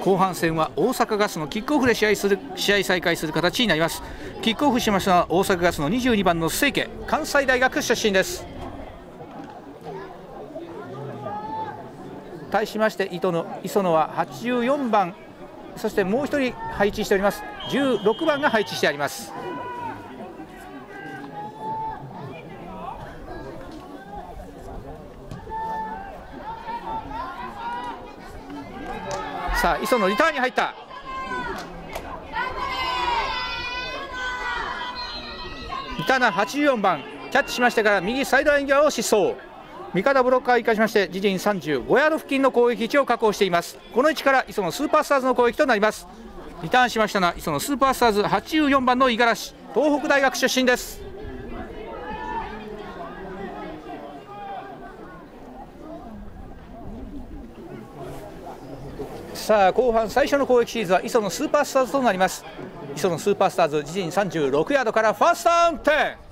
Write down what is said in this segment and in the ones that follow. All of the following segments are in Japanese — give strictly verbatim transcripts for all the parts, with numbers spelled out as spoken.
後半戦は大阪ガスのキックオフで試合する試合再開する形になります。キックオフしましたのは大阪ガスのにじゅうにばんの清家、関西大学出身です。対しまして磯野、磯野ははちじゅうよんばん、そしてもう一人配置しております。じゅうろくばんが配置してあります。さあ磯野リターンに入った。リターナーはちじゅうよんばんキャッチしましてから右サイドライン際を疾走。味方ブロッカーを生かしまして自陣さんじゅうごヤード付近の攻撃位置を確保しています。この位置から磯野スーパースターズの攻撃となります。リターンしましたのは磯野スーパースターズはちじゅうよんばんの五十嵐、東北大学出身です。さあ後半最初の攻撃シリーズは磯野スーパースターズとなります。磯野スーパースターズ自陣さんじゅうろくヤードからファーストダウンテン。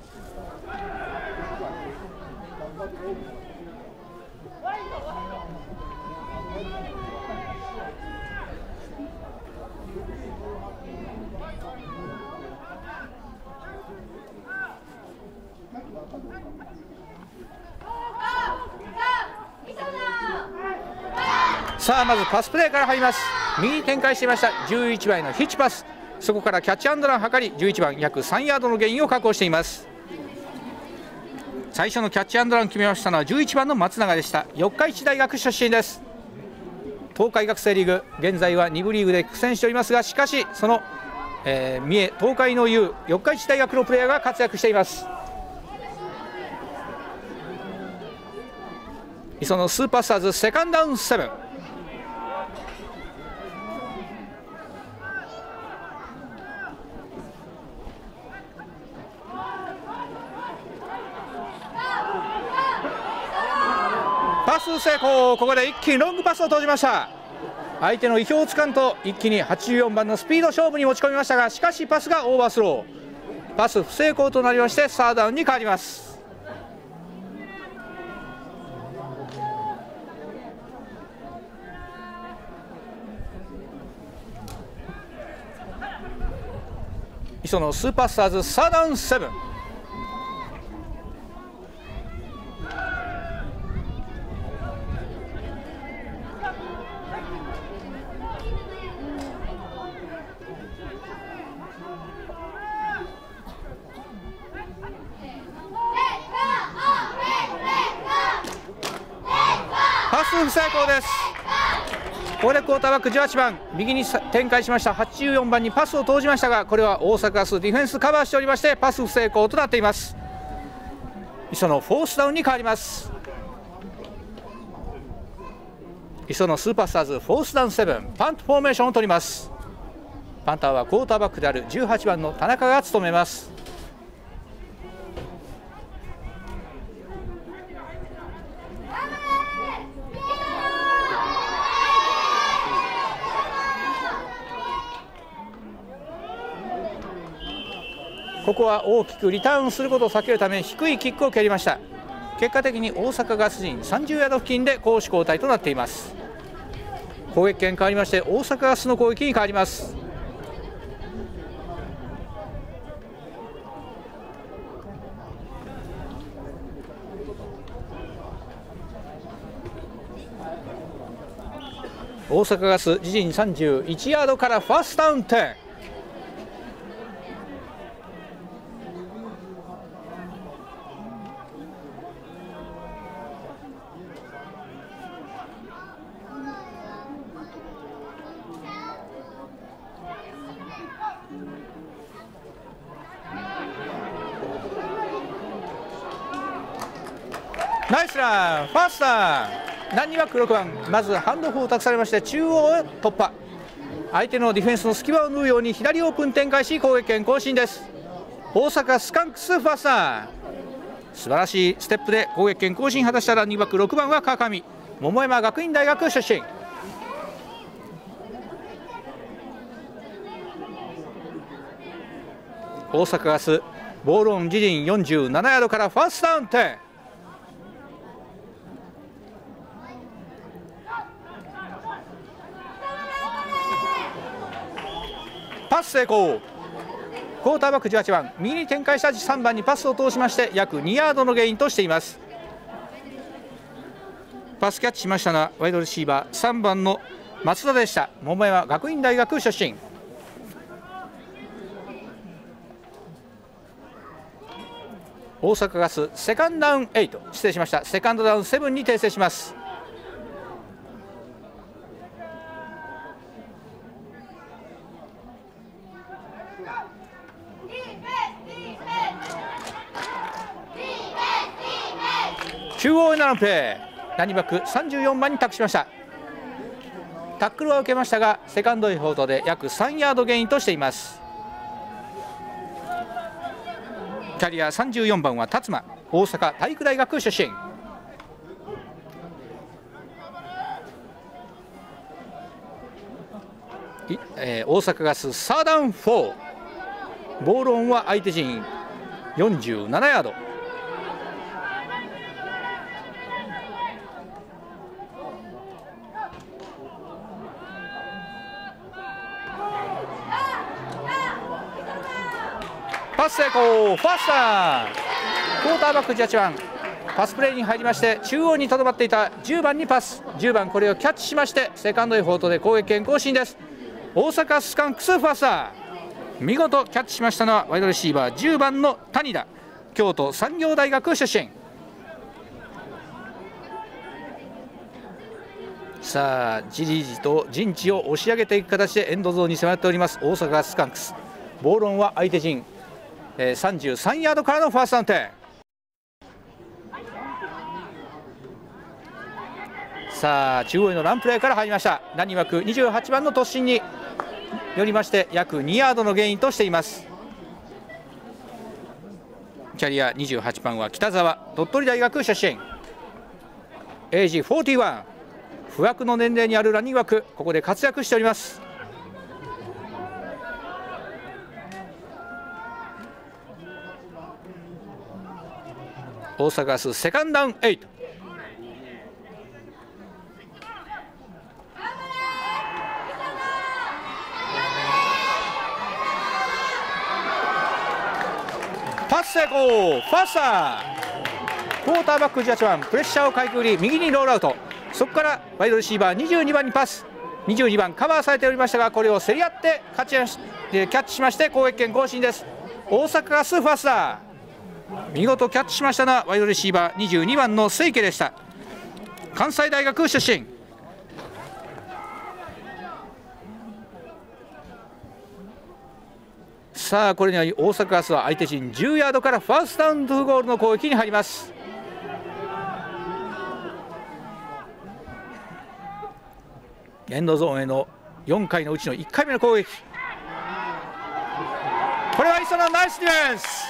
さあまずパスプレーから入ります。右に展開していましたじゅういちばんのヒッチパス、そこからキャッチアンドランを図りじゅういちばん約さんヤードのゲインを確保しています。最初のキャッチアンドランを決めましたのはじゅういちばんの松永でした。四日市大学出身です。東海学生リーグ現在はに部リーグで苦戦しておりますが、しかしその、えー、三重東海の雄四日市大学のプレーヤーが活躍しています。磯野スーパースターズセカンドダウンセブン。パス成功。ここで一気にロングパスを投じました。相手の意表をつかんと一気にはちじゅうよんばんのスピード勝負に持ち込みましたが、しかしパスがオーバースロー、パス不成功となりましてサードダウンに変わります。磯野スーパースターズサードダウンセブン。パス不成功です。ここでクォーターバックじゅうはちばん右に展開しましたはちじゅうよんばんにパスを投じましたが、これは大阪ガスディフェンスカバーしておりましてパス不成功となっています。磯野フォースダウンに変わります。磯野スーパースターズフォースダウンセブン、パントフォーメーションを取ります。パンターはクォーターバックであるじゅうはちばんの田中が務めます。ここは大きくリターンすることを避けるため低いキックを蹴りました。結果的に大阪ガス陣さんじゅうヤード付近で攻守交代となっています。攻撃権変わりまして大阪ガスの攻撃に変わります。大阪ガス自陣さんじゅういちヤードからファーストダウンテン。ナイスラン、ファーストダウン。何にはろくばん、まずハンドオフを託されまして中央を突破。相手のディフェンスの隙間を縫うように左オープン展開し攻撃権更新です。大阪スカンクスファーストダウン。素晴らしいステップで攻撃権更新果たしたランニングバックろくばんは川上、桃山学院大学出身。大阪ガスボールオン自陣よんじゅうななヤードからファーストダウンテン。 パス成功。クォーターバックじゅうはちばん、右に展開したさんばんにパスを通しまして約にヤードのゲインとしています。パスキャッチしましたのはワイドレシーバーさんばんの松田でした。桃山学院大学出身。大阪ガスセカンドダウンエイト、失礼しました、セカンドダウンセブンに訂正します。中央へのランプレー、ランニングバックさんじゅうよんばんに託しました。タックルは受けましたがセカンドエフォートで約さんヤードゲインとしています。キャリアさんじゅうよんばんは辰馬、大阪体育大学出身。えー、大阪ガスサーダウンよん、ボールオンは相手陣よんじゅうななヤード。パス成功、ファースター。クォーターバックじゅうはちばん、パスプレーに入りまして中央にとどまっていたじゅうばんにパス、じゅうばんこれをキャッチしましてセカンドエフォートで攻撃権更新です。大阪スカンクスファースター、見事キャッチしましたのはワイドレシーバーじゅうばんの谷田、京都産業大学出身。さあじりじりと陣地を押し上げていく形でエンドゾーンに迫っております大阪スカンクス。ボールオンは相手陣さんじゅうさんヤードからのファーストダウン点。さあ中央へのランプレーから入りました。ランニングバックにじゅうはちばんの突進によりまして約にヤードのゲインとしています。キャリアにじゅうはちばんは北沢、鳥取大学出身。エイジよんじゅういち、不惑の年齢にあるランニングバック、ここで活躍しております。大阪ガスセカンドダウンエイト。パス成功、ファースター。クォーターバックじゅうはちばん、プレッシャーをかいくぐり右にロールアウト、そこからワイドレシーバーにじゅうにばんにパス、にじゅうにばんカバーされておりましたがこれを競り合って勝ちキャッチしまして攻撃権更新です。大阪ガスファースター、見事キャッチしましたのはワイドレシーバーにじゅうにばんの清家でした。関西大学出身。さあこれには大阪ガスは相手陣じゅうヤードからファーストダウントゥーゴールの攻撃に入ります。エンドゾーンへのよんかいのうちのいっかいめの攻撃、これは磯野ナイスディフェンス。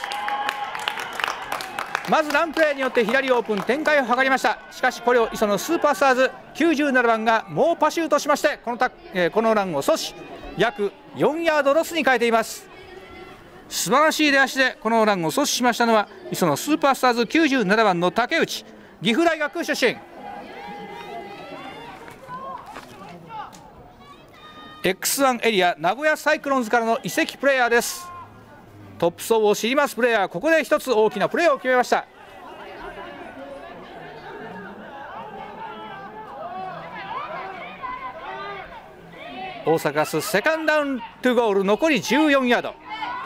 まずランプレーによって左オープン展開を図りました。しかしこれを磯野スーパースターズきゅうじゅうななばんが猛パシュートしましてこのた、えー、このランを阻止、約よんヤードロスに変えています。素晴らしい出足でこのランを阻止しましたのは磯野スーパースターズきゅうじゅうななばんの竹内、岐阜大学出身。 エックスワン エリア名古屋サイクロンズからの移籍プレーヤーです。トップ層を知りますプレーヤー、ここで一つ大きなプレーを決めました。大阪ガスセカンドダウントゥゴール、残りじゅうよんヤード。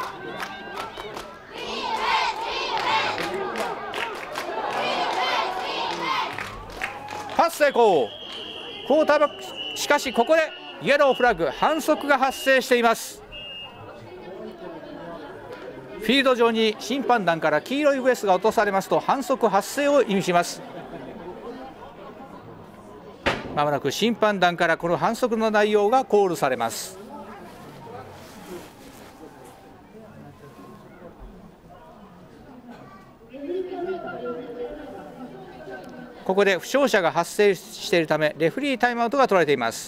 パス成功、クォーターバック、しかしここでイエローフラッグ、反則が発生しています。フィールド上に審判団から黄色いウエスが落とされますと反則発生を意味します。まもなく審判団からこの反則の内容がコールされます。ここで負傷者が発生しているためレフェリータイムアウトが取られています。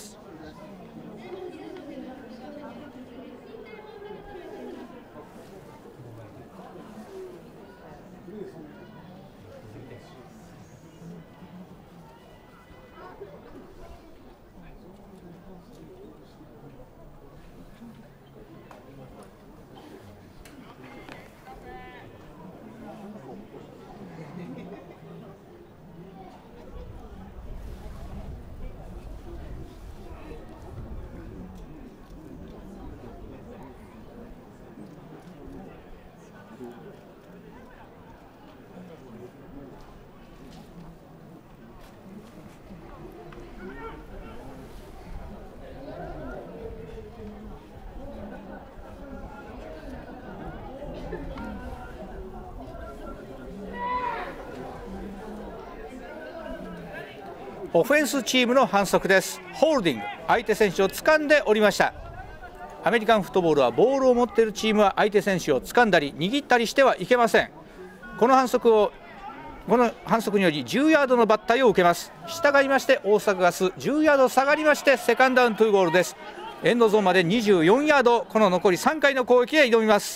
オフェンスチームの反則です。ホールディング、相手選手を掴んでおりました。アメリカンフットボールはボールを持っているチームは相手選手を掴んだり握ったりしてはいけません。この反則をこの反則によりじゅうヤードの抜体を受けます。従いまして大阪ガスじゅうヤード下がりましてセカンドダウントゥーゴールです。エンドゾーンまでにじゅうよんヤード、この残りさんかいの攻撃へ挑みます。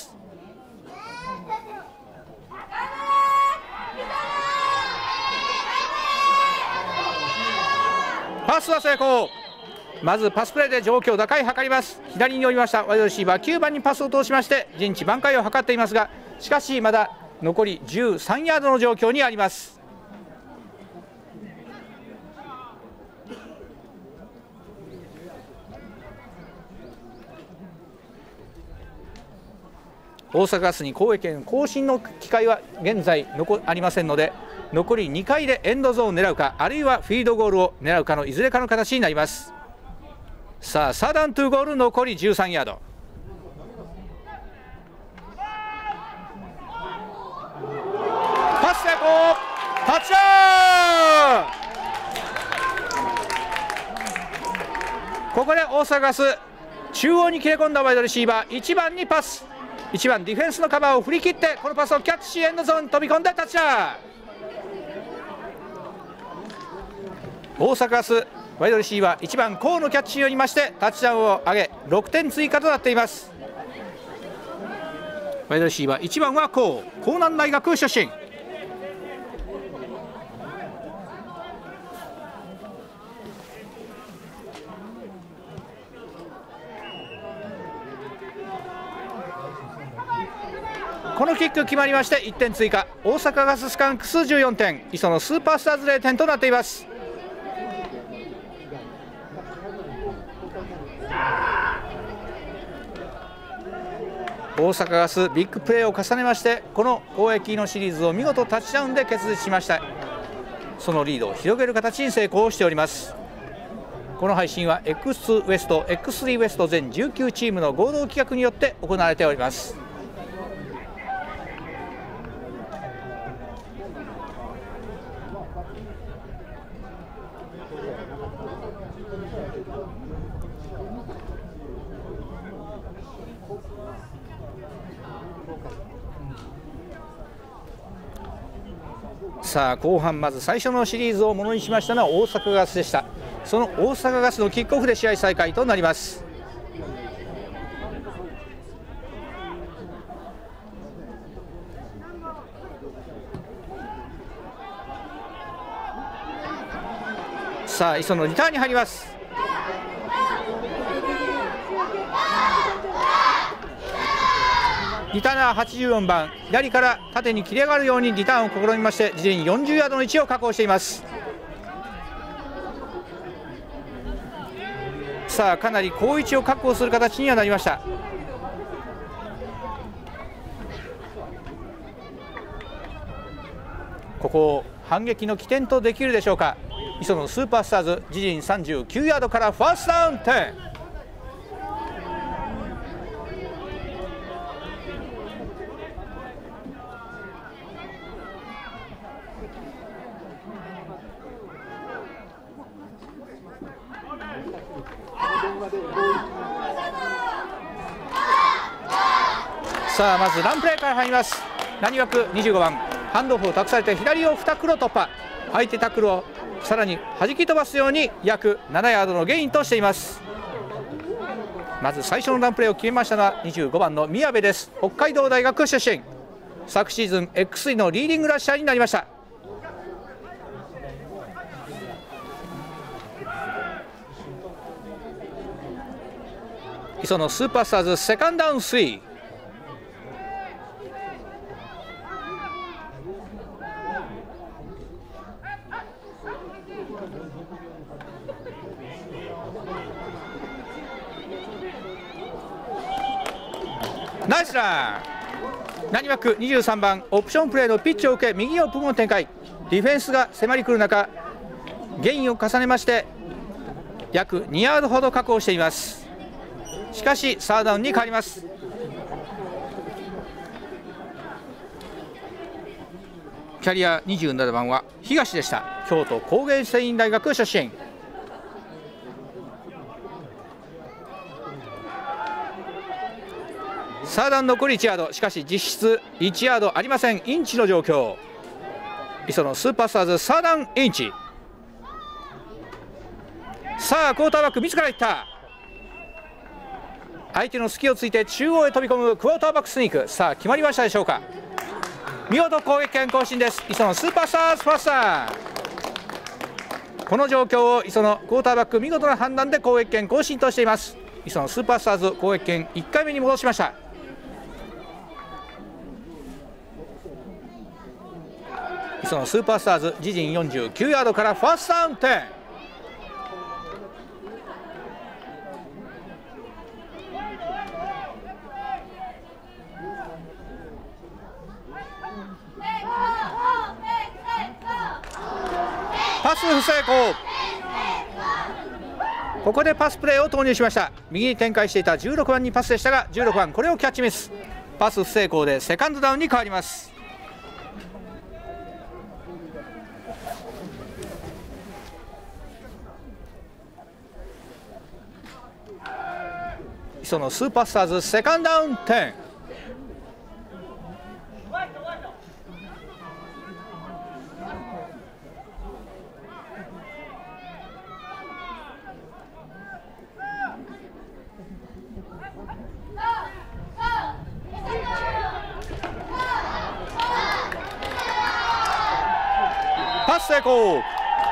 パスは成功。まずパスプレーで状況打開を図ります。左に寄りましたワイドレシーバーきゅうばんにパスを通しまして陣地挽回を図っていますが、しかしまだ残りじゅうさんヤードの状況にあります。大阪ガスに攻撃権更新の機会は現在残ありませんので、残りにかいでエンドゾーンを狙うか、あるいはフィールドゴールを狙うかのいずれかの形になります。さあサーダウントゥーゴール、残りじゅうさんヤード。パス成功、タッチダウン。ここで大阪ガス中央に切れ込んだワイドレシーバーいちばんにパス、いちばんディフェンスのカバーを振り切ってこのパスをキャッチしエンドゾーンに飛び込んでタッチダウン。大阪ガスワイドレシーバーいちばんコーのキャッチによりましてタッチダウンを上げろくてん追加となっています。ワイドレシーバーいちばんはコー、江南大学出身。このキック決まりましていってん追加、大阪ガススカンクスじゅうよんてん、磯のスーパースターズゼロてんとなっています。大阪ガスビッグプレーを重ねましてこの攻撃のシリーズを見事タッチダウンで結実しました。そのリードを広げる形に成功しております。この配信は エックスツー ウエスト エックススリー ウエスト全じゅうきゅうチームの合同企画によって行われております。さあ後半まず最初のシリーズをものにしましたのは大阪ガスでした。その大阪ガスのキックオフで試合再開となります。さあ磯のリターンに入ります。リターナーはちじゅうよんばん、左から縦に切れ上がるようにリターンを試みまして事前によんじゅうヤードの位置を確保しています。さあかなり好位置を確保する形にはなりました。ここを反撃の起点とできるでしょうか。磯のスーパースターズ自陣さんじゅうきゅうヤードからファーストダウンじゅう。さあまずランプレーから入ります。何枠にじゅうごばん、ハンドオフを託されて左をにタックルを突破、相手タックルをさらに弾き飛ばすように約ななヤードのゲインとしています。まず最初のランプレーを決めましたのはにじゅうごばんの宮部です。北海道大学出身、昨シーズン エックススリー のリーディングラッシャーになりました。磯のスーパースターズセカンドダウンスリー。ナイスラン。何枠にじゅうさんばん、オプションプレーのピッチを受け右オープンを展開、ディフェンスが迫り来る中ゲインを重ねまして約にヤードほど確保しています。しかしサードダウンに変わります。キャリアにじゅうななばんは東でした。 京都工芸繊維大学出身。サーダン残りいちヤード、しかし実質いちヤードありません。インチの状況。磯野スーパースターズサーダンインチ。さあクォーターバック自らいった。相手の隙をついて中央へ飛び込むクォーターバックスニーク。さあ決まりましたでしょうか。見事攻撃権更新です。磯野スーパースターズファースター。この状況を磯野クォーターバック見事な判断で攻撃権更新としています。磯野スーパースターズ攻撃権いっかいめに戻しました。磯野スーパースターズ自陣よんじゅうきゅうヤードからファーストダウンテン。パス不成功。ここでパスプレーを投入しました。右に展開していたじゅうろくばんにパスでしたが、じゅうろくばんこれをキャッチミス。パス不成功でセカンドダウンに変わります。磯野スーパースターズセカンドダウンテン。パス成功。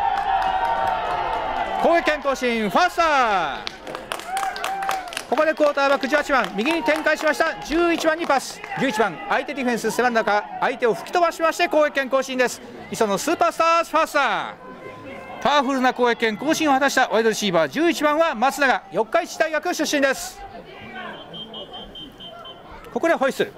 攻撃権更新ファースター。ここでクォーターバックじゅうはちばん右に展開しました。じゅういちばんにパス。じゅういちばん相手ディフェンス背番中相手を吹き飛ばしまして攻撃権更新です。磯野スーパースターズファースター。パワフルな攻撃権更新を果たしたワイドレシーバーじゅういちばんは松永、四日市大学出身です。ここでホイッスル。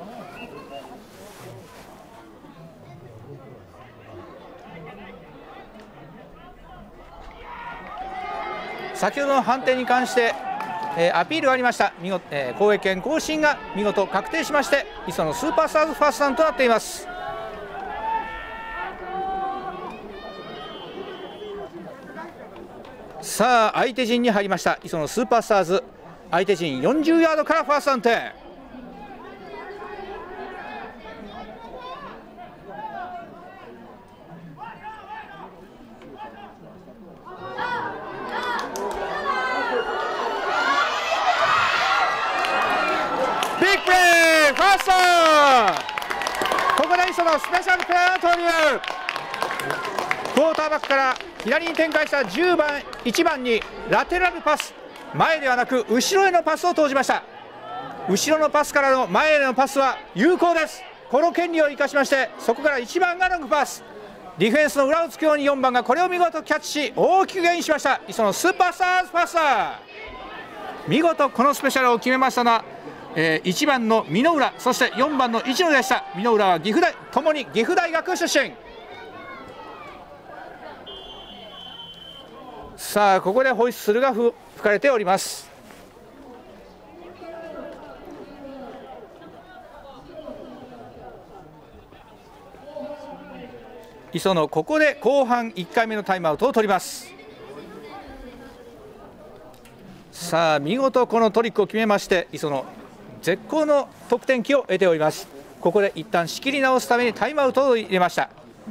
先ほどの判定に関して、えー、アピールがありました。見事、えー、攻撃権更新が見事確定しまして、磯野スーパースターズファーストダウンとなっています。さあ相手陣に入りました磯野スーパースターズ。相手陣よんじゅうヤードからファーストダウンテン。ファースト。ここで磯野スペシャルプレーの投入。クォーターバックから左に展開したじゅうばんいちばんにラテラルパス、前ではなく後ろへのパスを投じました。後ろのパスからの前へのパスは有効です。この権利を生かしまして、そこからいちばんがロングパス、ディフェンスの裏をつくようによんばんがこれを見事キャッチし大きくゲインしました。磯野スーパースターズファースター。見事このスペシャルを決めましたのはえー、いちばんの箕浦、そしてよんばんの一野でした。箕浦は岐阜大、ともに岐阜大学出身。さあここでホイッスルが吹かれております。磯野ここで後半いっかいめのタイムアウトを取ります。さあ見事このトリックを決めまして、磯野絶好の得点機を得ております。ここで一旦仕切り直すためにタイムアウトを入れました。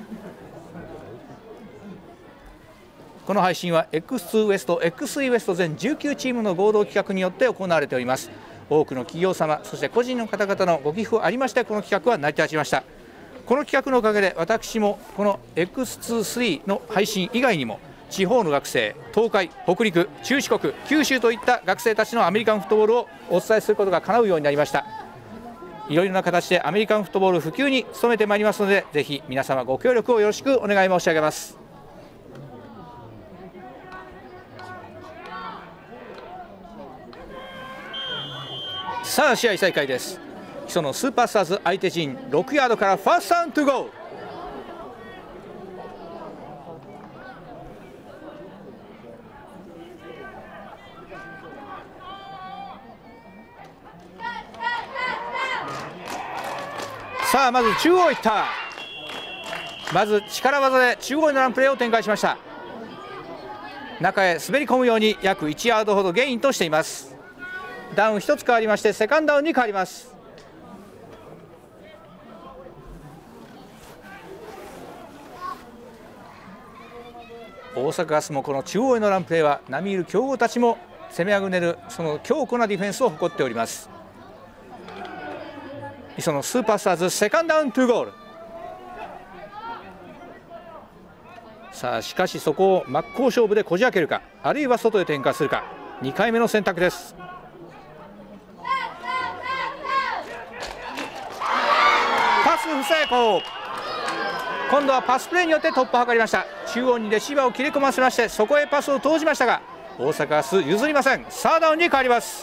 この配信は エックスツー ウエスト エックススリー ウエスト全じゅうきゅうチームの合同企画によって行われております。多くの企業様そして個人の方々のご寄付ありまして、この企画は成り立ちました。この企画のおかげで私もこの エックスツー スリー の配信以外にも地方の学生、東海、北陸、中四国、九州といった学生たちのアメリカンフットボールをお伝えすることが叶うようになりました。いろいろな形でアメリカンフットボール普及に努めてまいりますので、ぜひ皆様ご協力をよろしくお願い申し上げます。さあ試合再開です。磯野スーパースターズ相手陣ろくヤードからファーストダウントゥゴー。さあまず中央いった。 まず力技で中央へのランプレーを展開しました。中へ滑り込むように約いちヤードほどゲインとしています。ダウンひとつ変わりましてセカンドダウンに変わります。大阪ガスもこの中央へのランプレーは並みいる強豪たちも攻めあぐねるその強固なディフェンスを誇っております。磯のスーパースターズセカンドダウンツーゴール。さあしかしそこを真っ向勝負でこじ開けるか、あるいは外へ展開するか、にかいめの選択です。パス不成功。今度はパスプレーによって突破を図りました。中央にレシーバーを切り込ませましてそこへパスを投じましたが大阪ガス譲りません。サードダウンに変わります。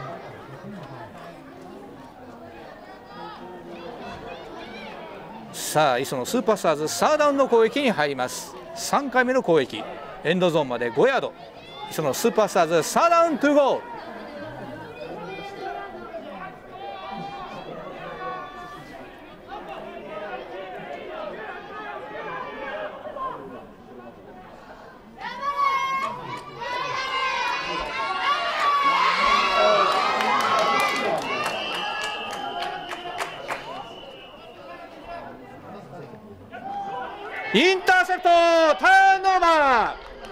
さあ磯のスーパースターズサードダウンの攻撃に入ります。さんかいめの攻撃、エンドゾーンまでごヤード。磯のスーパースターズサードダウンツーゴール。インターセプト、ターンオーバ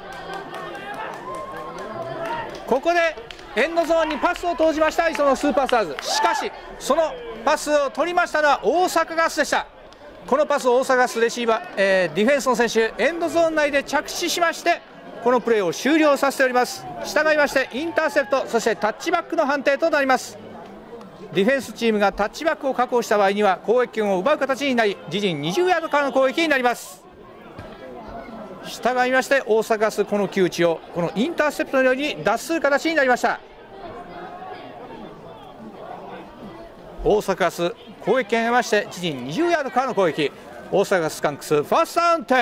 ー。ここでエンドゾーンにパスを投じました磯のスーパースターズ。しかしそのパスを取りましたのは大阪ガスでした。このパスを大阪ガスレシーバー、えー、ディフェンスの選手エンドゾーン内で着地しましてこのプレーを終了させております。従いましてインターセプトそしてタッチバックの判定となります。ディフェンスチームがタッチバックを確保した場合には攻撃権を奪う形になり自陣にじゅうヤードからの攻撃になります。従いまして大阪ガスこの窮地をこのインターセプトのように脱する形になりました。大阪ガス攻撃権を得まして自陣にじゅうヤードからの攻撃。大阪ガススカンクスファーストダウンテン。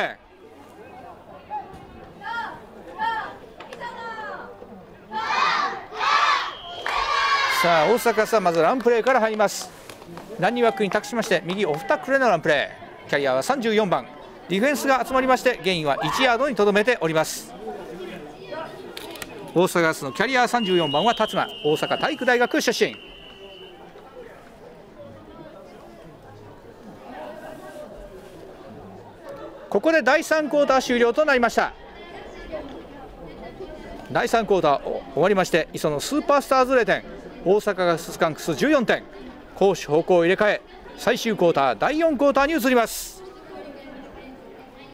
さあ大阪ガスはまずランプレーから入ります。ランニングバックに託しまして右オフタックルへのランプレー。キャリアはさんじゅうよんばん。ディフェンスが集まりましてゲインはいちヤードにとどめております。大阪ガスのキャリアさんじゅうよんばんは辰馬、大阪体育大学出身。ここでだいさんクォーター終了となりました。だいさんクォーター終わりまして磯のスーパースターズゼロてん、大阪ガススカンクスじゅうよんてん、攻守方向を入れ替え最終クォーターだいよんクォーターに移ります。